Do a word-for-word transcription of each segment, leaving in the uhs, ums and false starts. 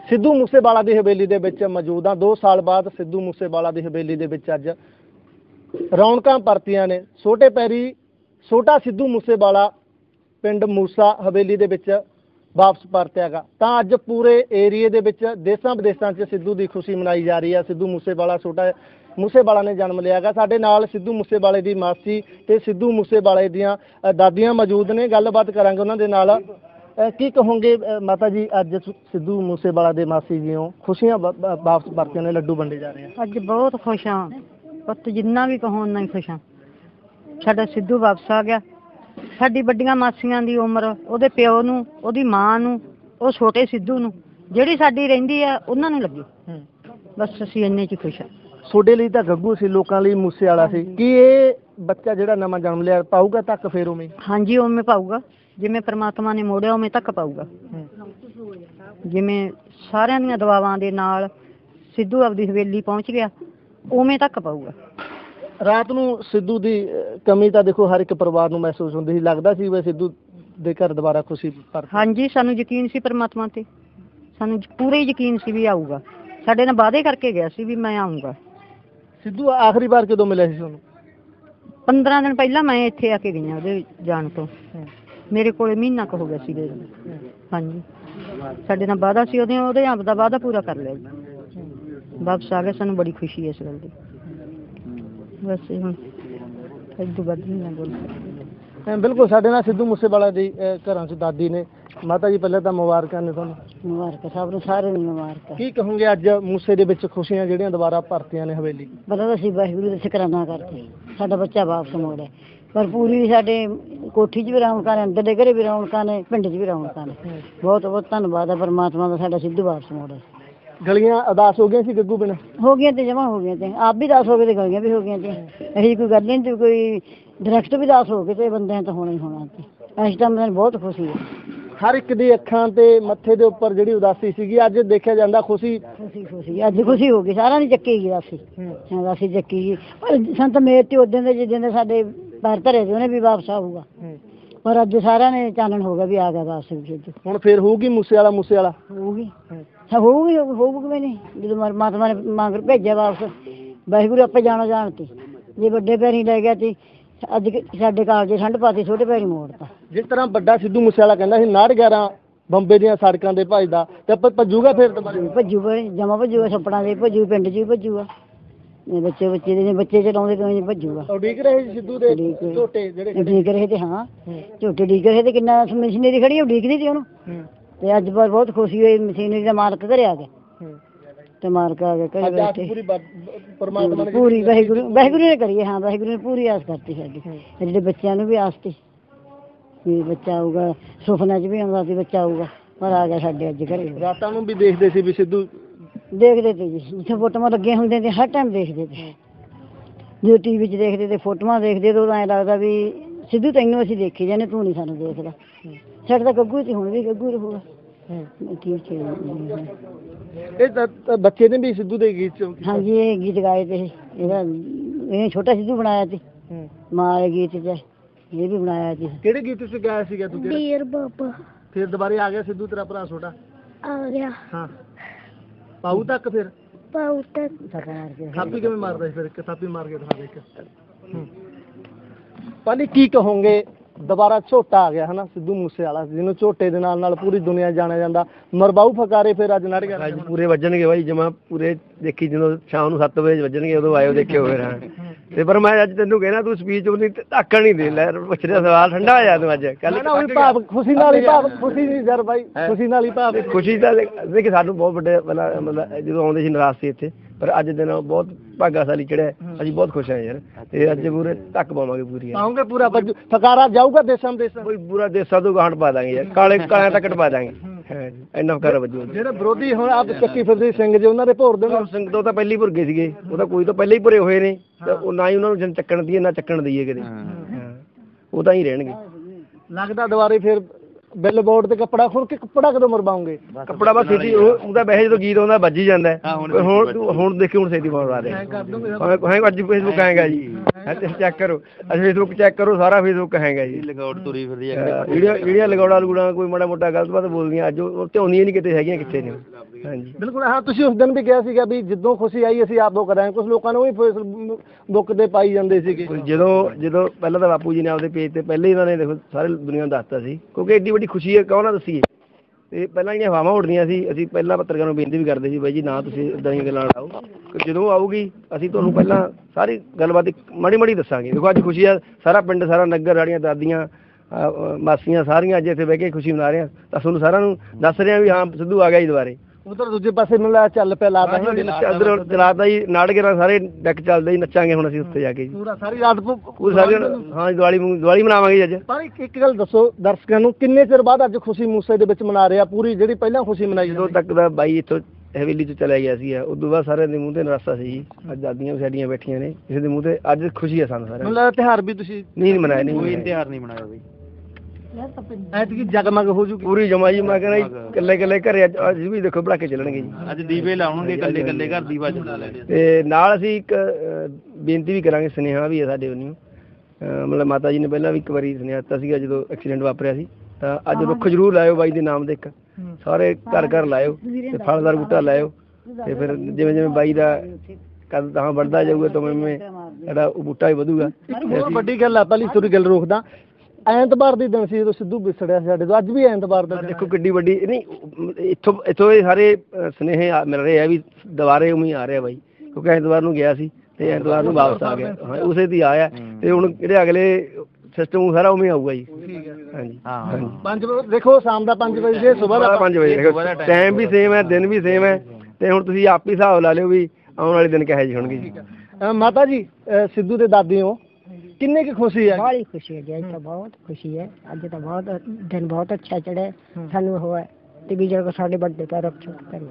ਸਿੱਧੂ ਮੂਸੇਵਾਲਾ ਦੀ ਹਵੇਲੀ ਦੇ ਵਿੱਚ ਮੌਜੂਦ ਹਾਂ। ਦੋ ਸਾਲ ਬਾਅਦ ਸਿੱਧੂ ਮੂਸੇਵਾਲਾ ਦੀ ਹਵੇਲੀ ਦੇ ਵਿੱਚ ਅੱਜ ਰੌਣਕਾਂ ਪਰਤੀਆਂ ਨੇ। ਛੋਟੇ ਪੈਰੀ ਛੋਟਾ ਸਿੱਧੂ ਮੂਸੇਵਾਲਾ ਪਿੰਡ ਮੂਸਾ ਹਵੇਲੀ ਦੇ ਵਿੱਚ ਵਾਪਸ ਪਰਤਿਆ ਗਾ। ਤਾਂ ਅੱਜ ਪੂਰੇ ਏਰੀਏ ਦੇ ਵਿੱਚ ਦੇਸਾਂ ਵਿਦੇਸਾਂ 'ਚ ਸਿੱਧੂ ਦੀ ਖੁਸ਼ੀ ਮਨਾਈ ਜਾ ਰਹੀ ਹੈ। ਸਿੱਧੂ ਮੂਸੇਵਾਲਾ ਛੋਟਾ ਮੂਸੇਵਾਲਾ ਨੇ ਜਨਮ ਲਿਆ ਗਾ। ਸਾਡੇ ਨਾਲ ਸਿੱਧੂ ਮੂਸੇਵਾਲੇ ਦੀ ਮਾਸੀ ਤੇ ਸਿੱਧੂ ਮੂਸੇਵਾਲੇ ਦੀਆਂ ਅ, ਦਾਦੀਆਂ ਮੌਜੂਦ ਨੇ। ਗੱਲਬਾਤ ਕਰਾਂਗੇ ਉਹਨਾਂ ਦੇ ਨਾਲ। ਅ, ਕੀ ਕਹੋਗੇ ਅ, ਮਾਤਾ ਜੀ, ਅੱਜ ਸਿ- ਸਿੱਧੂ ਮੂਸੇਵਾਲਾ ਦੇ ਮਾਸੀ ਜੀ ਹੋ, ਖੁਸ਼ੀਆਂ ਵਾ- ਵਾ- ਵਾਪਸ ਪਰਤੀਆਂ ਨੇ, ਲੱਡੂ ਵੰਡੇ ਜਾ ਰਹੇ ਆ। ਅੱਜ ਬਹੁਤ ਖੁਸ਼ ਹਾਂ ਪੁੱਤ, ਜਿੰਨਾ ਵੀ ਕਹੋ ਉਨਾ ਹੀ ਖੁਸ਼ ਹਾਂ। ਸਾਡਾ ਸਿੱਧੂ ਵਾਪਸ ਆ ਗਿਆ। ਸਾਡੀ ਵੱਡੀਆਂ ਮਾਸੀਆਂ ਦੀ ਉਮਰ, ਉਹਦੇ ਪਿਓ ਨੂੰ, ਉਹਦੀ ਮਾਂ ਨੂੰ, ਉਹ ਛੋਟੇ ਸਿੱਧੂ ਨੂੰ, ਜਿਹੜੀ ਸਾਡੀ ਰਹਿੰਦੀ ਆ ਉਹਨਾਂ ਨੂੰ ਲੱਗੀ। ਬਸ ਅਸੀਂ ਇੰਨੇ 'ਚ ਹੀ ਖੁਸ਼ ਹਾਂ। ਤੁਹਾਡੇ ਲਈ ਤਾਂ ਗੱਗੂ ਸੀ, ਲੋਕਾਂ ਲਈ ਮੂਸੇਵਾਲਾ ਸੀ। ਕੀ ਇਹ ਬੱਚਾ ਜਿਹੜਾ ਨਵਾਂ ਜਨਮ ਲਿਆ ਪਾਊਗਾ ਤੱਕ ਫੇਰ ਉਵੇਂ? ਹਾਂਜੀ, ਉਵੇਂ ਪਾਊਗਾ ਜਿਵੇਂ ਪ੍ਰਮਾਤਮਾ ਨੇ ਮੋੜਿਆ, ਉਵੇਂ ਤੱਕ ਪਾਊਗਾ। ਜਿਵੇਂ ਸਾਰਿਆਂ ਦੀਆਂ ਦੁਆਵਾਂ ਦੇ ਨਾਲ ਸਿੱਧੂ ਆਪਦੀ ਹਵੇਲੀ ਪਹੁੰਚ ਗਿਆ, ਉਵੇਂ ਤੱਕ ਪਾਊਗਾ। ਰਾਤ ਨੂੰ ਸਿੱਧੂ ਦੀ ਅਹ, ਕਮੀ ਤਾਂ ਦੇਖੋ ਹਰ ਇੱਕ ਪਰਿਵਾਰ ਨੂੰ ਮਹਿਸੂਸ ਹੁੰਦੀ ਸੀ। ਲੱਗਦਾ ਸੀ ਵੀ ਸਿੱਧੂ ਦੇ ਘਰ ਦੁਬਾਰਾ ਖੁਸ਼ੀ ਪਰ ਹਾਂਜੀ, ਸਾਨੂੰ ਯਕੀਨ ਸੀ ਪ੍ਰਮਾਤਮਾ ਤੇ, ਸਾਨੂੰ ਪੂਰੇ ਯਕੀਨ ਸੀ ਵੀ ਆਊਗਾ। ਸਾਡੇ ਨਾਲ ਵਾਅਦੇ ਕਰਕੇ ਗਿਆ ਸੀ ਵੀ ਮੈਂ ਆਊਂਗਾ। ਸਿੱਧੂ ਆਖਰੀ ਵਾਰ ਕਦੋਂ ਮਿਲਿਆ ਸੀ ਤੁਹਾਨੂੰ? ਪੰਦਰਾਂ ਦਿਨ ਪਹਿਲਾਂ ਮੈਂ ਇੱਥੇ ਆ ਕੇ ਗਈ ਹਾਂ ਉਹਦੇ ਜਾਣ ਤੋਂ। ਮੇਰੇ ਕੋਲੇ ਮਹੀਨਾ ਕੁ ਹੋ ਗਿਆ ਸੀ ਦੇ। ਹਾਂਜੀ, ਸਾਡੇ ਨਾਲ ਵਾਅਦਾ ਸੀ, ਉਹਦੇ ਉਹਦੇ ਆਪ ਦਾ ਵਾਅਦਾ ਪੂਰਾ ਕਰ ਲਿਆ ਜੀ। ਵਾਪਸ ਆ ਗਿਆ, ਸਾਨੂੰ ਬੜੀ ਖੁਸ਼ੀ ਹੈ ਇਸ ਗੱਲ ਦੀ। ਬਸ ਹੁਣ ਇਦੋਂ ਵੱਧ ਨਹੀਂ ਮੈਂ ਬੋਲ ਸਕਦੀ। ਅਹ, ਬਿਲਕੁਲ ਸਾਡੇ ਨਾਲ ਸਿੱਧੂ ਮੂਸੇਵਾਲਾ ਦੀ ਅਹ, ਘਰਾਂ 'ਚ ਦਾਦੀ ਨੇ। ਮਾਤਾ ਜੀ, ਪਹਿਲਾਂ ਤਾਂ ਮੁਬਾਰਕਾਂ ਨੇ ਤੁਹਾਨੂੰ। ਮੁਬਾਰਕ ਸਭ ਨੂੰ, ਸਾਰਿਆਂ ਨੂੰ ਮੁਬਾਰਕ। ਕੀ ਕਹੋਗੇ ਅੱਜ ਮੂਸੇ ਦੇ ਵਿੱਚ ਖੁਸ਼ੀਆਂ ਜਿਹੜੀਆਂ ਦੁਬਾਰਾ ਭਰਤੀਆਂ ਨੇ ਹਵੇਲੀ? ਪਤਾ ਅਸੀਂ ਵਾਹਿਗੁਰੂ ਦੇ ਸ਼ੁਕਰਾਨਾ ਕਰਦੇ, ਸਾਡਾ ਬੱਚਾ ਵਾਪਸ ਮੋੜਿਆ। ਪਰ ਪੂਰੀ ਸਾਡੇ ਕੋਠੀ 'ਚ ਵੀ ਰੌਣਕਾਂ ਨੇ, ਅੰਦਰ ਦੇ ਘਰੇ ਵੀ ਰੌਣਕਾਂ ਨੇ, ਪਿੰਡ 'ਚ ਵੀ ਰੌਣਕਾਂ ਨੇ। ਬਹੁਤ ਬਹੁਤ ਧੰਨਵਾਦ ਹੈ ਪਰਮਾਤਮਾ ਦਾ, ਸਾਡਾ ਸਿੱਧੂ ਵਾਪਸ ਮੋੜਿਆ। ਗਲੀਆਂ ਉਦਾਸ ਹੋ ਗਈਆਂ ਸੀ ਗੱਗੂ ਬਿਨਾਂ? ਹੋ ਗਈਆਂ ਤੇ ਜਮਾ ਹੋ ਗਈਆਂ ਤੇ ਆਪ ਵੀ ਦਾਸ ਹੋ ਗਏ ਤੇ ਗਲੀਆਂ ਵੀ ਹੋ ਗਈਆਂ ਤੇ ਇਹੀ ਕੋਈ ਗੱਲ ਨਹੀਂ ਤੇ ਕੋਈ ਦਰਖਤ ਵੀ ਦਾਸ ਹੋ ਗਏ ਤੇ ਬੰਦਿਆਂ ਤਾਂ ਹੋਣਾ ਹੀ ਹੋਣਾ ਤੇ ਇਸ ਟਾਈਮ ਮੈਨੂੰ ਬਹੁਤ ਖੁਸ਼ੀ ਹੈ। ਹਰ ਇੱਕ ਦੀ ਅੱਖਾਂ ਤੇ ਮੱਥੇ ਦੇ ਉੱਪਰ ਜਿਹੜੀ ਉਦਾਸੀ ਸੀਗੀ, ਅੱਜ ਦੇਖਿਆ ਜਾਂਦਾ ਖੁਸ਼ੀ ਖੁਸ਼ੀ ਖੁਸ਼ੀ ਅੱਜ ਖੁਸ਼ੀ ਹੋ ਗਈ, ਸਾਰਿਆਂ ਦੀ ਚੱਕੀ ਗਈ ਰਾਸੀ। ਹਾਂ, ਰਾਸੀ ਚੱਕੀ ਗਈ। ਪਰ ਸੰਤ ਮੇਰ ਤੇ ਉਦੋਂ ਦੇ ਜਿੱਦਾਂ ਦੇ ਸਾਡੇ ਪੈਰ ਧਰੇ ਤੇ ਉਹਨੇ ਵੀ ਵਾਪਸ ਆਊਗਾ। ਪਰ ਅੱਜ ਸਾਰਿਆਂ ਨੇ ਚਾਨਣ ਹੋ ਗਿਆ ਵੀ ਆ ਗਿਆ ਵਾਪਸ ਸਿੱਧੂ। ਹੁਣ ਫੇਰ ਹੋਊਗੀ ਮੂਸੇਵਾਲਾ ਮੂਸੇਵਾਲਾ ਹੋਊਗੀ ਹੋਊਗੀ ਹੋਊਗੀ ਵੀ ਨਹੀਂ, ਜਦੋਂ ਪਰਮਾਤਮਾ ਨੇ ਮੰਗ ਭੇਜਿਆ ਵਾਪਸ। ਵਾਹਿਗੁਰੂ ਆਪੇ ਜਾਣੋ ਜਾਣ ਤੇ, ਜੇ ਵੱਡੇ ਪੈਰੀ ਲੈ ਗਿਆ ਤੇ ਅੱਜ ਸਾਡੇ ਕਾਲਜੇ ਠੰਡ ਪਾਤੀ, ਛੋਟੇ ਪੈਰੀ ਮੋੜਤਾ। ਜਿਸ ਤਰ੍ਹਾਂ ਵੱਡਾ ਸਿੱਧੂ ਮੂਸੇਵਾਲਾ ਕਹਿੰਦਾ ਸੀ ਨਾੜ ਗਿਆਰਾਂ ਬੰਬੇ ਦੀਆਂ ਸੜਕਾਂ ਤੇ ਭੱਜਦਾ, ਤੇ ਆਪਾਂ ਭੱਜੂਗਾ ਫਿਰ ਦੁਬਾਰਾ? ਭੱਜੂਗਾ, ਜਮਾ ਭੱਜੂਗਾ, ਛੱਪੜਾਂ ਦੇ ਭੱਜੂ, ਪਿੰਡ 'ਚ ਵੀ ਭੱਜੂਗਾ। ਬੱਚੇ ਬੱਚੇ ਦੇ ਬੱਚੇ ਚਲਾਉਂਦੇ ਕਿਉਂ ਭੱਜੂਗਾ। ਉਡੀਕ ਰਹੇ ਸੀ ਸਿੱਧੂ ਦੇ ਝੋਟੇ ਜਿਹੜੇ ਉਡੀਕ ਰਹੇ ਤੇ, ਹਾਂ ਝੋਟੇ ਉਡੀਕ ਰਹੇ ਤੇ, ਕਿੰਨਾ ਮਸ਼ੀਨਰੀ ਖੜੀ ਉਡੀਕਦੀ ਸੀ ਉਹਨੂੰ। ਤੇ ਅੱਜ ਪਰ ਬਹੁਤ ਖੁਸ਼ੀ ਹੋਈ, ਮਸ਼ੀਨਰੀ ਦਾ ਮਾਲਕ ਘਰੇ ਆ ਗਿਆ ਤੇ ਮਾਲਕ ਆ ਗਿਆ ਘਰੇ ਬੈਠੇ। ਪਰਮਾਤਮਾ ਨੇ ਪੂਰੀ ਵਾਹਿਗੁਰੂ ਵਾਹਿਗੁਰੂ ਨੇ ਕਰੀਏ। ਹਾਂ, ਵਾਹਿਗੁਰੂ ਨੇ ਪੂਰੀ ਆਸ ਕਰਤੀ ਸਾਡੀ। ਜਿਹੜੇ ਬੱਚਿਆਂ ਨੂੰ ਵੀ ਆਸ ਤੀ ਵੀ ਬੱਚਾ ਆਊਗਾ, ਸੁਪਨਾ 'ਚ ਵੀ ਆਉਂਦਾ ਸੀ ਬੱਚਾ ਆਊਗਾ, ਪਰ ਆ ਗਿਆ ਸਾਡੇ ਅੱਜ ਘਰੇ। ਰਾਤਾਂ ਨੂੰ ਵੀ ਦੇਖਦੇ ਸੀ ਵੀ ਸਿੱਧੂ? ਦੇਖਦੇ ਤੇ ਜੀ, ਜਿੱਥੇ ਫੋਟੋਆਂ ਲੱਗੀਆਂ ਹੁੰਦੀਆਂ ਤੇ ਹਰ ਟਾਈਮ ਦੇਖਦੇ ਤੇ। ਜਦੋਂ ਟੀ ਵੀ 'ਚ ਦੇਖਦੇ ਤੇ ਫੋਟੋਆਂ ਦੇਖਦੇ ਤੇ ਉਦੋਂ ਐਂ ਲੱਗਦਾ ਵੀ ਸਿੱਧੂ ਤੈਨੂੰ ਅਸੀਂ ਦੇਖੀ ਜਾਂਦੇ, ਤੂੰ ਨਹੀਂ ਸਾਨੂੰ ਦੇਖਦਾ। ਸਾਡੇ ਤਾਂ ਗੱਗੂ ਤੇ ਹੁਣ ਵੀ ਗੱਗੂ ਰਹੂਗਾ। ਠੀਕ ਹੈ। ਇਹ ਤਾਂ ਬੱਚੇ ਨੇ ਵੀ ਸਿੱਧੂ ਦੇ ਗੀਤ 'ਚ? ਹਾਂਜੀ, ਇਹ ਗੀਤ ਗਾਏ ਤੇ ਇਹਦਾ ਇਹ ਛੋਟਾ ਸਿੱਧੂ ਬਣਾਇਆ ਸੀ ਮਾਂ ਵਾਲੇ ਗੀਤ 'ਚ, ਇਹ ਵੀ ਬਣਾਇਆ ਸੀ। ਕਿਹੜੇ ਗੀਤ 'ਚ ਗਾਇਆ ਸੀਗਾ ਤੂੰ? ਡੀਅਰ ਬਾਬਾ। ਫਿਰ ਦੁਬਾਰੇ ਆ ਗਿਆ ਸਿੱਧੂ ਤੇਰਾ ਭਰਾ ਛੋਟਾ? ਆ ਗਿਆ। ਹਾਂ, ਪਾਉ ਤੱਕ ਫਿਰ ਪਾਉ ਤੱਕ ਥਾਪਾ ਮਾਰ ਕੇ। ਥਾਪੀ ਕਿਵੇਂ ਮਾਰਦਾ ਸੀ ਫਿਰ? ਇੱਕ ਥਾਪੀ ਮਾਰ ਕੇ ਦਿਖਾ ਦੇ ਇੱਕ। ਪਾਲੀ, ਕੀ ਕਹੋਗੇ ਦੁਬਾਰਾ ਝੋਟਾ ਆ ਗਿਆ ਹਨਾ, ਸਿੱਧੂ ਮੂਸੇਵਾਲਾ ਜਿਹਨੂੰ ਝੋਟੇ ਦੇ ਨਾਲ ਨਾਲ ਪੂਰੀ ਦੁਨੀਆ ਜਾਣਿਆ ਜਾਂਦਾ। ਮਰਬਾਊ ਫਕਾਰੇ ਫਿਰ ਅੱਜ ਨੜ ਗਿਆ। ਅੱਜ ਪੂਰੇ ਵੱਜਣਗੇ ਬਾਈ, ਜਮਾ ਪੂਰੇ ਦੇਖੀ। ਜਦੋਂ ਸ਼ਾਮ ਨੂੰ ਸੱਤ ਵਜੇ ਵੱਜਣਗੇ ਉਦੋਂ ਆਇਓ, ਦੇਖਿਓ ਫਿਰ। ਹਾਂ, ਤੇ ਪਰ ਮੈਂ ਅੱਜ ਤੈਨੂੰ ਕਹਿਣਾ ਤੂੰ ਸਪੀਚ ਉਹਨੀ ਧਾਕਣ ਨਹੀਂ ਦੇ ਲੈ, ਪੁੱਛ ਰਿਹਾ ਸਵਾਲ ਠੰਡਾ ਹੋਇਆ ਤੂੰ ਅੱਜ। ਕੱਲ ਭਾਵ ਖੁਸ਼ੀ ਨਾਲ ਹੀ, ਭਾਵ ਖੁਸ਼ੀ ਨਹੀਂ ਯਾਰ ਬਾਈ, ਖੁਸ਼ੀ ਨਾਲ ਹੀ ਭਾਵ। ਖੁਸ਼ੀ ਤਾਂ ਦੇਖ ਸਾਨੂੰ ਬਹੁਤ ਵੱਡੇ ਮਤਲਬ ਜਦੋਂ ਆਉਂਦੇ ਸੀ ਨਾਰਾਜ਼ ਸੀ ਇੱਥੇ, ਪਰ ਅੱਜ ਦਿਨ ਬਹੁਤ ਭਾਗਾਸ਼ਾਲੀ ਚੜਿਆ। ਅਸੀਂ ਬਹੁਤ ਖੁਸ਼ ਹਾਂ ਯਾਰ, ਤੇ ਅੱਜ ਪੂਰੇ ਧੱਕ ਪਾਵਾਂਗੇ ਪੂਰੀ। ਆਉਂਗੇ ਪੂਰਾ ਫਕਾਰਾ ਜਾਊਗਾ ਦੇਸਾਂ ਦੇਸਾਂ? ਕੋਈ ਪੂਰਾ ਦੇਸਾਂ ਤੋਂ ਗਾਂਠ ਪਾ ਦਾਂਗੇ ਯਾਰ, ਕਾਲੇ ਕਾਲਿਆਂ ਤੱਕ ਪਾ ਦਾਂਗੇ। ਇੰਨਾ ਫਕਾਰਾ ਵੱਜੂ। ਜਿਹੜੇ ਵਿਰੋਧੀ ਹੁਣ ਆਪ ਚੱਕੀ ਫਿਰਦੇ ਸਿੰਘ ਜੇ ਉਹਨਾਂ ਦੇ ਭੋਰ ਦੇ ਸਿੰਘ ਤੋਂ ਤਾਂ ਪਹਿਲੀ ਭੁਰ ਗਏ ਸੀਗੇ, ਉਹ ਤਾਂ ਕੋਈ ਤਾਂ ਪਹਿਲਾਂ ਹੀ ਭੁਰੇ ਹੋਏ ਨੇ। ਉਹ ਨਾ ਹੀ ਉਹਨਾਂ ਨੂੰ ਚੱਕਣ ਦੀ ਨਾ ਚੱਕਣ ਦਈਏ ਕਦੇ, ਉਹ ਤਾਂ ਹੀ ਰਹਿਣਗੇ। ਲੱਗਦਾ ਦੁਬਾਰੇ ਫਿਰ ਬਿੱਲ ਬੋਰਡ ਤੇ ਕੱਪੜਾ ਹੁਣ ਕਿ ਕੱਪੜਾ ਕਦੋਂ ਮਰਵਾਉਂਗੇ? ਕੱਪੜਾ ਬਸ ਛੇਤੀ ਉਹਦਾ ਵੈਸੇ ਜਦੋਂ ਗੀਤ ਆਉਂਦਾ ਵੱਜੀ ਜਾਂਦਾ ਹੈ। ਹੁਣ ਹੁਣ ਦੇਖੀ ਹੁਣ ਛੇਤੀ ਮਰਵਾ ਦੇ ਹਾਂ ਅੱਜ ਫੇਸਬੁੱਕ ਆਏਗਾ ਜੀ ਚੈੱਕ ਕਰੋ ਅੱਜ ਫੇਸਬੁੱਕ ਚੈੱਕ ਕਰੋ ਸਾਰਾ ਫੇਸਬੁੱਕ ਆਏਗਾ ਜੀ ਲਗਾਉਟ ਤੁਰੀ ਫਿਰਦੀ ਹੈ ਜਿਹੜੀਆਂ ਜਿਹੜੀਆਂ ਲਗਾਉੜਾ ਲਗੂੜਾ ਕੋਈ ਮਾੜਾ ਮੋਟਾ ਗਲਤ ਬਾਤ ਬੋਲਦੀਆਂ ਅੱਜ ਉਹ ਧਿਆਉਂਦੀਆਂ ਨਹੀਂ ਕਿਤੇ ਹੈਗੀਆਂ ਕਿੱਥੇ ਨੇ। ਹਾਂਜੀ ਬਿਲਕੁਲ ਹਾਂ ਤੁਸੀਂ ਉਸ ਦਿਨ ਵੀ ਕਿਹਾ ਸੀਗਾ ਵੀ ਜਦੋਂ ਖੁਸ਼ੀ ਆਈ ਅਸੀਂ ਆਪ ਉਹ ਕਰਾਂਗੇ ਕੁਝ ਲੋਕਾਂ ਨੂੰ ਵੀ ਫੇਸਬੁੱਕ ਤੇ ਪਾਈ ਜਾਂਦੇ ਸੀਗੇ। ਜਦੋਂ ਜਦੋਂ ਪਹਿਲਾਂ ਤਾਂ ਬਾਪੂ ਜੀ ਨੇ ਆਪਦੇ ਪੇਜ ਤੇ ਪਹਿਲੇ ਇਹਨਾਂ ਨੇ ਦੇਖੋ ਸਾਰੇ ਦੁਨੀਆ ਨੂੰ ਦੱਸਤਾ ਸੀ ਕਿਉਂਕਿ ਐਡੀ ਵੱਡੀ ਖੁਸ਼ੀ ਹੈ ਕਹੋ ਨਾ ਦੱਸੀਏ ਤੇ ਪਹਿਲਾਂ ਜਿਹੜੀਆਂ ਹਵਾਵਾਂ ਉੱਡਦੀਆਂ ਸੀ ਅਸੀਂ ਪਹਿਲਾਂ ਪੱਤਰਕਾਰਾਂ ਨੂੰ ਬੇਨਤੀ ਵੀ ਕਰਦੇ ਸੀ ਬਾਈ ਜੀ ਨਾ ਤੁਸੀਂ ਇੱਦਾਂ ਦੀਆਂ ਗੱਲਾਂ ਲਾਓ ਜਦੋਂ ਆਊਗੀ ਅਸੀਂ ਤੁਹਾਨੂੰ ਪਹਿਲਾਂ ਸਾਰੀ ਗੱਲਬਾਤ ਮਾੜੀ ਮਾੜੀ ਦੱਸਾਂਗੇ। ਦੇਖੋ ਅੱਜ ਖੁਸ਼ੀ ਆ ਸਾਰਾ ਪਿੰਡ ਸਾਰਾ ਨਗਰ ਵਾਲੀਆਂ ਦਾਦੀਆਂ ਮਾਸੀਆਂ ਸਾਰੀਆਂ ਅੱਜ ਇੱਥੇ ਬਹਿ ਕੇ ਖੁਸ਼ੀ ਮਨਾ ਰਹੇ ਤਾਂ ਤੁਹਾਨੂੰ ਸਾਰਿਆਂ ਨੂੰ ਦੱਸ ਰਹੇ ਹਾਂ ਵੀ ਹਾਂ ਸਿੱਧੂ ਆ ਗਿਆ ਜੀ ਦੁਬਾਰੇ। ਉਧਰ ਦੂਜੇ ਪਾਸੇ ਮੈਨੂੰ ਚੱਲ ਪਿਆ ਲਾਤਾ ਇੱਧਰ ਚਲਾਤਾ ਜੀ ਨਾਟਕ ਨਾਲ ਸਾਰੇ ਡੈਕ ਚੱਲਦੇ ਜੀ ਨੱਚਾਂਗੇ ਹੁਣ ਅਸੀਂ ਉੱਥੇ ਜਾ ਕੇ ਜੀ ਪੂਰਾ ਸਾਰੀ ਰਾਤ ਪੂਰੀ ਸਾਰੀ ਹਾਂ ਦੀਵਾਲੀ ਦੀਵਾਲੀ ਮਨਾਵਾਂਗੇ ਅੱਜ। ਪਰ ਇੱਕ ਇੱਕ ਗੱਲ ਦੱਸੋ ਦਰਸ਼ਕਾਂ ਨੂੰ ਕਿੰਨੇ ਚਿਰ ਬਾਅਦ ਅੱਜ ਖੁਸ਼ੀ ਮੂਸੇ ਦੇ ਵਿੱਚ ਮਨਾ ਰਿਹਾ ਪੂਰੀ ਜਿਹੜੀ ਪਹਿਲਾਂ ਖੁਸ਼ੀ ਮਨਾਈ ਜਦੋਂ ਤੱਕ ਦਾ ਬਾਈ ਇੱਥੋਂ ਹਵੇਲੀ ਤੋਂ ਚਲਾ ਗਿਆ ਸੀ ਉਦੋਂ ਬਾਅਦ ਸਾਰਿਆਂ ਦੇ ਮੂੰਹ ਤੇ ਨਰਾਸਾ ਸੀ ਜੀ। ਅੱਜ ਦਾਦੀਆਂ ਵੀ ਸਾਡੀਆਂ ਬੈਠੀਆਂ ਨੇ ਕਿਸੇ ਦੇ ਮੂੰਹ ਤੇ ਅੱਜ ਖੁਸ਼ੀ ਹੈ ਸਾਨੂੰ ਸਾਰਿਆਂ ਨੂੰ। ਮਤਲਬ ਤਿਉਹਾਰ ਵੀ ਤੁਸੀਂ ਨਹੀਂ ਮਨਾਇਆ ਨਹੀਂ ਕੋਈ ਤਿਉਹਾਰ ਨਹੀਂ ਮਨਾਇਆ ਬਈ ਐਤਕੀ ਜਗਮਗ ਹੋ ਜੂਗੀ ਪੂਰੀ ਜਮਾ ਜੀ। ਮੈਂ ਕਹਿੰਦਾ ਜੀ ਇਕੱਲੇ ਇਕੱਲੇ ਘਰੇ ਅੱਜ ਵੀ ਦੇਖੋ ਪਟਾਕੇ ਚੱਲਣਗੇ ਜੀ ਅੱਜ ਦੀਵੇ ਲਾਉਣਗੇ ਇਕੱਲੇ ਇਕੱਲੇ ਘਰ ਦੀਵਾ ਚੱਲਣਾ ਲੈ ਤੇ ਨਾਲ ਅਸੀਂ ਇੱਕ ਬੇਨਤੀ ਵੀ ਕਰਾਂਗੇ ਸੁਨੇਹਾ ਵੀ ਹੈ ਸਾਡੇ ਵੱਲੋਂ ਮਤਲਬ ਮਾਤਾ ਜੀ ਨੇ ਪਹਿਲਾਂ ਵੀ ਇੱਕ ਵਾਰੀ ਸੁਨੇਹਾ ਦਿੱਤਾ ਸੀਗਾ ਜਦੋਂ ਐਕਸੀਡੈਂਟ ਵਾਪਰਿਆ ਸੀ ਤਾਂ ਅੱਜ ਰੁੱਖ ਜ਼ਰੂਰ ਲਾਇਓ ਬਾਈ ਦੇ ਨਾਮ ਦੇ ਇੱਕ ਸਾਰੇ ਘਰ ਘਰ ਲਾਇਓ ਤੇ ਫਲਦਾਰ ਬੂਟਾ ਲਾਇਓ ਤੇ ਫਿਰ ਜਿਵੇਂ ਜਿਵੇਂ ਬਾਈ ਦਾ ਕਦ ਤਾਂ ਵੱਧਦਾ ਜਾਊਗਾ ਤਾਂ ਉਵੇਂ ਜਿਹੜਾ ਉਹ ਬੂਟਾ ਵੀ ਵਧੂਗਾ। ਬਹੁਤ ਵੱਡੀ ਗੱਲ ਆ ਪਹਿਲੀ ਥੋੜੀ ਗੱਲ ਰੋਕਦਾ ਐਤਵਾਰ ਦੇ ਦਿਨ ਸੀ ਜਦੋਂ ਸਿੱਧੂ ਵਿਛੜਿਆ ਸੀ ਸਾਡੇ ਤੋਂ ਅੱਜ ਵੀ ਐਤਵਾਰ ਦਾ ਦੇਖੋ ਕਿੱਡੀ ਵੱਡੀ ਨਹੀਂ ਇੱਥੋਂ ਇੱਥੋਂ ਇਹ ਸਾਰੇ ਸੁਨੇਹੇ ਮਿਲ ਰਹੇ ਆ ਵੀ ਦੁਬਾਰੇ ਉਵੇਂ ਆ ਰਿਹਾ ਬਾਈ ਕਿਉਂਕਿ ਐਤਵਾਰ ਨੂੰ ਗਿਆ ਸੀ ਤੇ ਐਤਵਾਰ ਨੂੰ ਵਾਪਸ ਆ ਗਿਆ ਉਸੇ ਦੀ ਆਇਆ ਤੇ ਹੁਣ ਜਿਹੜੇ ਅਗਲੇ ਸਿਸਟਮ ਸਾਰਾ ਉਵੇਂ ਆਊਗਾ ਜੀ। ਹਾਂਜੀ ਹਾਂਜੀ ਪੰਜ ਵਜੇ ਦੇਖੋ ਸ਼ਾਮ ਦਾ ਪੰਜ ਵਜੇ ਸਵੇਰ ਦਾ ਪੰਜ ਵਜੇ ਦੇਖੋ ਟਾਈਮ ਵੀ ਸੇਮ ਹੈ ਦਿਨ ਵੀ ਸੇਮ ਹੈ ਤੇ ਹੁਣ ਤੁਸੀਂ ਆਪ ਹੀ ਹਿਸਾਬ ਲਾ ਲਿਓ ਵੀ ਆਉਣ ਵਾਲੇ ਦਿਨ ਕਿਹੋ ਜਿਹੇ ਹੋਣਗੇ ਜੀ। ਮਾਤਾ ਜੀ ਸਿੱਧੂ ਦੇ ਦਾਦੀ ਹੋ ਕਿੰਨੇ ਕੀ ਖੁਸ਼ੀ ਹੈ? ਬੜੀ ਖੁਸ਼ੀ ਹੈ ਜੀ ਅੱਜ ਤਾਂ ਬਹੁਤ ਖੁਸ਼ੀ ਹੈ ਅੱਜ ਤਾਂ ਬਹੁਤ ਦਿਨ ਬਹੁਤ ਅੱਛਾ ਚੜਿਆ ਸਾਨੂੰ ਹੋਇਆ ਤੇ ਵੀ ਜਦੋਂ ਸਾਡੇ ਵੱਡੇ ਪੈਰ ਰੱਖ ਕਰੀ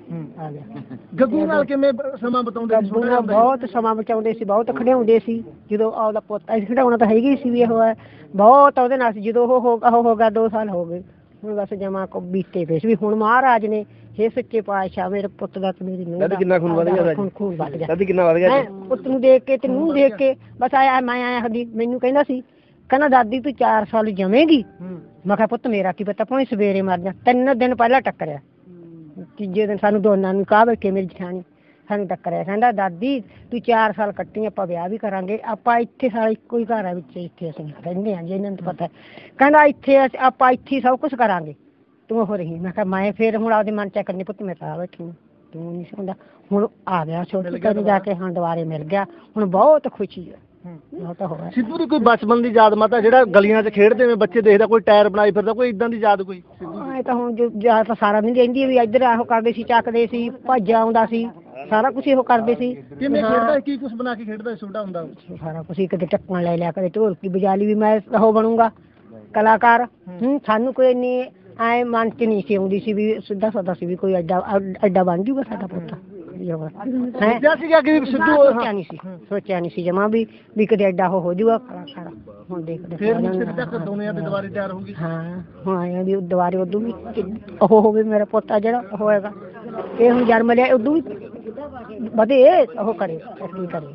ਆ ਗਿਆ। ਗੱਗੂ ਨਾਲ ਕਿਵੇਂ ਸਮਾਂ ਬਿਤਾਉਂਦੇ ਸੀ? ਗੱਗੂ ਨਾਲ ਬਹੁਤ ਸਮਾਂ ਬਚਾਉਂਦੇ ਸੀ ਬਹੁਤ ਖੜਿਆਉਂਦੇ ਸੀ ਜਦੋਂ ਆਪਦਾ ਪੁੱਤ ਅਸੀਂ ਖੜਾਉਣਾ ਤਾਂ ਹੈਗੀ ਸੀ ਵੀ ਇਹ ਹੋਇਆ ਬਹੁਤ ਉਹਦੇ ਨਾਲ ਸੀ ਜਦੋਂ ਉਹ ਹੋ ਉਹ ਹੋ ਗਿਆ ਦੋ ਸਾਲ ਹੋ ਗਏ ਹੁਣ ਬਸ ਜਮਾ ਕੋ ਬੀਤੇ ਪਏ ਸੀ ਵੀ ਹੁਣ ਮਹਾਰਾਜ ਨੇ ਇਹ ਸੱਚੇ ਪਾਤਸ਼ਾਹ ਮੇਰੇ ਪੁੱਤ ਦਾ ਤੇ ਮੇਰੀ ਨੂੰਹ ਦਾ ਕਿੰਨਾ ਖੂਨ ਵਧ ਗਿਆ ਖੂਨ ਖੂਨ ਵਧ ਗਿਆ ਦਾਦੀ ਕਿੰਨਾ ਵਧ ਗਿਆ ਪੁੱਤ ਨੂੰ ਦੇਖ ਕੇ ਤੇ ਨੂੰਹ ਦੇਖ ਕੇ ਬਸ ਆਇਆ ਮੈਂ ਆਇਆ ਹਦੀ ਮੈਨੂੰ ਕਹਿੰਦਾ ਸੀ ਕਹਿੰਦਾ ਦਾਦੀ ਤੂੰ ਚਾਰ ਸਾਲ ਜਮੇਗੀ ਮੈਂ ਕਿਹਾ ਪੁੱਤ ਮੇਰਾ ਕੀ ਪਤਾ ਭਾਵੇਂ ਸਵੇਰੇ ਮਰ ਜਾ ਤਿੰਨ ਦਿਨ ਪਹਿਲਾਂ ਟੱਕਰਿਆ ਤੀਜੇ ਦਿਨ ਸਾਨੂੰ ਦੋਨਾਂ ਨੂੰ ਕਾਹ ਬੈਠੇ ਮੇਰੀ ਜਠਾਣੀ ਸਾਨੂੰ ਟੱਕਰਿਆ ਕਹਿੰਦਾ ਦਾਦੀ ਤੂੰ ਚਾਰ ਸਾਲ ਕੱਟੀ ਆਪਾਂ ਵਿਆਹ ਵੀ ਕਰਾਂਗੇ ਆਪਾਂ ਇੱਥੇ ਸਾਰਾ ਇੱਕੋ ਹੀ ਘਰ ਹੈ ਵਿੱਚ ਇੱਥੇ ਅਸੀਂ ਰਹਿੰਦੇ ਹਾਂ ਜੀ ਇਹਨਾਂ ਨੂੰ ਪਤਾ ਕਹਿੰਦਾ ਇੱਥੇ ਆਪਾਂ ਇੱਥੇ ਸਭ ਕੁਛ ਕਰਾਂਗੇ ਤੂੰ ਹੋ ਰਹੀ ਮੈਂ ਕਿਹਾ ਮੈਂ ਫਿਰ ਹੁਣ ਆਪਦੇ ਮਨ ਚ ਕਰਨੀ ਪੁੱਤ ਮੈਂ ਤਾਂ ਬੈਠੀ ਤੂੰ ਨਹੀਂ ਸੁਣਦਾ ਹੁਣ ਆ ਗਿਆ ਛੋਟੇ ਘਰ ਜਾ ਕੇ ਹੁਣ ਦੁਬਾਰੇ ਮਿਲ ਗਿਆ ਹੁਣ ਬਹੁਤ ਖੁਸ਼ੀ ਹੈ। ਸਿੱਧੂ ਦੀ ਕੋਈ ਬਚਪਨ ਦੀ ਯਾਦ ਮਾਤਾ ਜਿਹੜਾ ਗਲੀਆਂ 'ਚ ਖੇਡਦੇ ਨੇ ਬੱਚੇ ਦੇਖਦਾ ਕੋਈ ਟਾਇਰ ਬਣਾਈ ਫਿਰਦਾ ਕੋਈ ਇਦਾਂ ਦੀ ਯਾਦ ਕੋਈ? ਇਹ ਤਾਂ ਹੁਣ ਜੋ ਯਾਦ ਤਾਂ ਸਾਰਾ ਨਹੀਂ ਰਹਿੰਦੀ ਵੀ ਇੱਧਰ ਇਹੋ ਕਰਦੇ ਸੀ ਚੱਕਦੇ ਸੀ ਭੱਜ ਆਉਂਦਾ ਸੀ ਸਾਰਾ ਕੁਝ ਇਹੋ ਕਰਦੇ ਸੀ। ਕਿਵੇਂ ਖੇਡਦਾ ਕੀ ਕੁਝ ਬਣਾ ਕੇ ਖੇਡਦਾ ਛੋਟਾ ਹੁੰਦਾ ਸਾਰਾ ਕੁਝ ਕਦੇ ਟੱਕਾਂ ਲੈ ਲਿਆ ਕਦੇ ਢੋਲਕੀ ਵਜਾ ਲਈ ਵੀ ਮੈਂ ਉਹ ਬਣੂੰਗਾ ਕਲਾਕਾਰ। ਹੂੰ ਸਾਨੂੰ ਕੋਈ ਇੰਨੀ ਐ ਮਨ ਚ ਨਹੀਂ ਸੀ ਆਉਂਦੀ ਸੀ ਵੀ ਸਿੱਧਾ ਸਾਦਾ ਸੀ ਵੀ ਕੋਈ ਐਡਾ ਐਡਾ ਬਣ ਜੂਗਾ ਸਾਡਾ ਪੁੱਤ ਸੋਚਿਆ ਸੀਗਾ ਕਿ ਸਿੱਧੂ ਸੋਚਿਆ ਨਹੀਂ ਸੀ ਸੋਚਿਆ ਨਹੀਂ ਸੀ ਜਮਾ ਵੀ ਵੀ ਕਦੇ ਐਡਾ ਹੋ ਹੋ ਜੂਗਾ ਕਲਾਕਾਰ। ਹੁਣ ਦੇਖਦੇ ਫਿਰ ਮੁੱਸੇ ਤੱਕ ਦੁਨੀਆ ਤੇ ਦੁਬਾਰੇ ਤਿਆਰ ਹੋਊਗੀ। ਹਾਂ ਹੁਣ ਆਇਆ ਵੀ ਦੁਬਾਰੇ ਉਦੋਂ ਵੀ ਉਹ ਹੋਵੇ ਮੇਰਾ ਪੋਤਾ ਜਿਹੜਾ ਹੋਏਗਾ ਇਹ ਹੁਣ ਜਨਮ ਲਿਆ ਉਦੋਂ ਵੀ ਵਧੇ ਉਹ ਕਰੇ ਕੀ ਕਰੇ।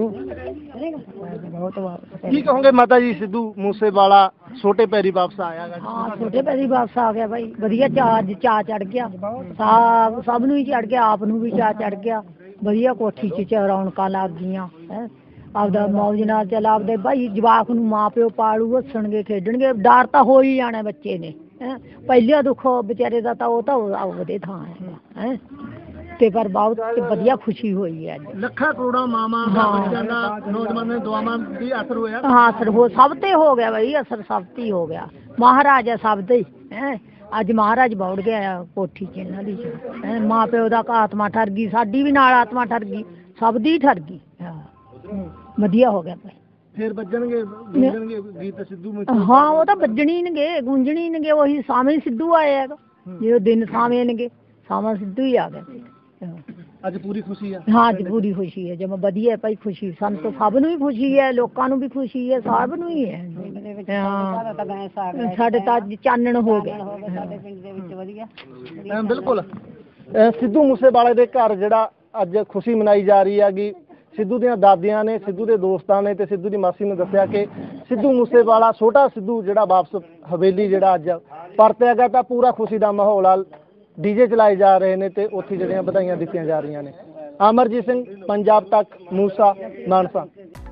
ਕੀ ਕਹੋਗੇ ਮਾਤਾ ਜੀ ਸਿੱਧੂ ਮੂਸੇਵਾਲਾ ਛੋਟੇ ਪੈਰੀ ਵਾਪਸ ਆਇਆ ਗਾ? ਹਾਂ ਛੋਟੇ ਪੈਰੀ ਵਾਪਸ ਆ ਗਿਆ ਬਾਈ ਵਧੀਆ ਚਾਅ ਚਾਅ ਚੜ ਗਿਆ ਸਭ ਸਭ ਨੂੰ ਹੀ ਚੜ ਗਿਆ ਆਪ ਨੂੰ ਵੀ ਚਾਅ ਚੜ ਗਿਆ ਵਧੀਆ ਕੋਠੀ 'ਚ ਰੌਣਕਾਂ ਲੱਗ ਗਈਆਂ ਹੈ ਆਪਦਾ ਮੌਜ ਨਾਲ ਚੱਲ ਆਪਦੇ ਭਾਈ ਜਵਾਕ ਨੂੰ ਮਾਂ ਪਿਓ ਪਾਲੂ ਹੱਸਣਗੇ ਖੇਡਣਗੇ ਡਰ ਤਾਂ ਹੋ ਹੀ ਜਾਣਾ ਬੱਚੇ ਨੇ ਹੈ ਪਹਿਲਿਆ ਦੁੱਖ ਵਿਚਾਰੇ ਦਾ ਤਾਂ ਉਹ ਤਾਂ ਉਹਦੇ ਥਾਂ ਹੈ ਹੈ ਤੇ ਪਰ ਬਹੁਤ ਵਧੀਆ ਖੁਸ਼ੀ ਹੋਈ ਹੈ ਅੱਜ ਲੱਖਾਂ ਕਰੋੜਾਂ ਮਾਵਾਂ ਬੱਚਿਆਂ ਦਾ ਨੌਜਵਾਨਾਂ ਦੇ ਦੁਆਵਾਂ ਦੀ ਅਸਰ ਹੋਇਆ। ਹਾਂ ਅਸਰ ਹੋ ਸਭ ਤੇ ਹੋ ਗਿਆ ਬਈ ਅਸਰ ਸਭ ਤੇ ਹੋ ਗਿਆ ਮਹਾਰਾਜ ਹੈ ਸਭ ਦੇ ਹੈ ਅੱਜ ਮਹਾਰਾਜ ਬੌੜ ਗਿਆ ਕੋਠੀ 'ਚ ਇਹਨਾਂ ਦੀ ਹੈ ਮਾਂ ਪਿਓ ਦਾ ਆਤਮਾ ਠਰ ਗਈ ਸਾਡੀ ਵੀ ਨਾਲ ਆਤਮਾ ਠਰ ਗਈ ਸਭ ਦੀ ਠਰ ਗਈ ਹਾਂ ਵਧੀਆ ਹੋ ਗਿਆ ਭਾਈ। ਫਿਰ ਵੱਜਣਗੇ ਗੂੰਜਣਗੇ ਗੀਤ ਸਿੱਧੂ ਮੂਸੇ? ਹਾਂ ਉਹ ਤਾਂ ਵੱਜਣੀ ਨਗੇ ਗੂੰਜਣੀ ਨਗੇ ਉਹੀ ਸਾਵੇਂ ਸਿੱਧੂ ਆਏ ਹੈਗਾ ਜਦੋਂ ਦਿਨ ਸਾਵੇਂ ਨਗੇ ਸਾਵਾਂ ਸਿੱਧੂ ਹੀ ਆ ਗਿਆ। ਅੱਜ ਪੂਰੀ ਖੁਸ਼ੀ ਹੈ? ਹਾਂ ਅੱਜ ਪੂਰੀ ਖੁਸ਼ੀ ਹੈ ਜਮਾ ਵਧੀਆ ਭਾਈ ਖੁਸ਼ੀ ਸਾਨੂੰ ਤਾਂ ਸਭ ਨੂੰ ਹੀ ਖੁਸ਼ੀ ਹੈ ਲੋਕਾਂ ਨੂੰ ਵੀ ਖੁਸ਼ੀ ਹੈ ਸਭ ਨੂੰ ਹੀ ਹੈ। ਸਾਡੇ ਤਾਂ ਅੱਜ ਚਾਨਣ ਹੋ ਗਿਆ ਸਾਡੇ ਪਿੰਡ ਦੇ ਵਿੱਚ ਵਧੀਆ ਅਹ ਬਿਲਕੁਲ ਅਹ ਸਿੱਧੂ ਮੂਸੇਵਾਲੇ ਦੇ ਘਰ ਜਿਹੜਾ ਅੱਜ ਖੁਸ਼ੀ ਮਨਾਈ ਜਾ ਰਹੀ ਹੈਗੀ। ਸਿੱਧੂ ਦੀਆਂ ਦਾਦੀਆਂ ਨੇ, ਸਿੱਧੂ ਦੇ ਦੋਸਤਾਂ ਨੇ ਤੇ ਸਿੱਧੂ ਦੀ ਮਾਸੀ ਨੇ ਦੱਸਿਆ ਕਿ ਸਿੱਧੂ ਮੂਸੇਵਾਲਾ ਛੋਟਾ ਸਿੱਧੂ ਜਿਹੜਾ ਵਾਪਸ ਹਵੇਲੀ ਜਿਹੜਾ ਅੱਜ ਪਰਤਿਆ ਗਿਆ ਤਾਂ ਪੂਰਾ ਖੁਸ਼ੀ ਦਾ ਮਾਹੌਲ ਆ। ਡੀਜੇ ਚਲਾਏ ਜਾ ਰਹੇ ਨੇ ਤੇ ਉੱਥੇ ਜਿਹੜੀਆਂ ਵਧਾਈਆਂ ਦਿੱਤੀਆਂ ਜਾ ਰਹੀਆਂ ਨੇ। ਅਮਰਜੀਤ ਸਿੰਘ, ਪੰਜਾਬ ਤੱਕ, ਮੂਸਾ, ਮਾਨਸਾ।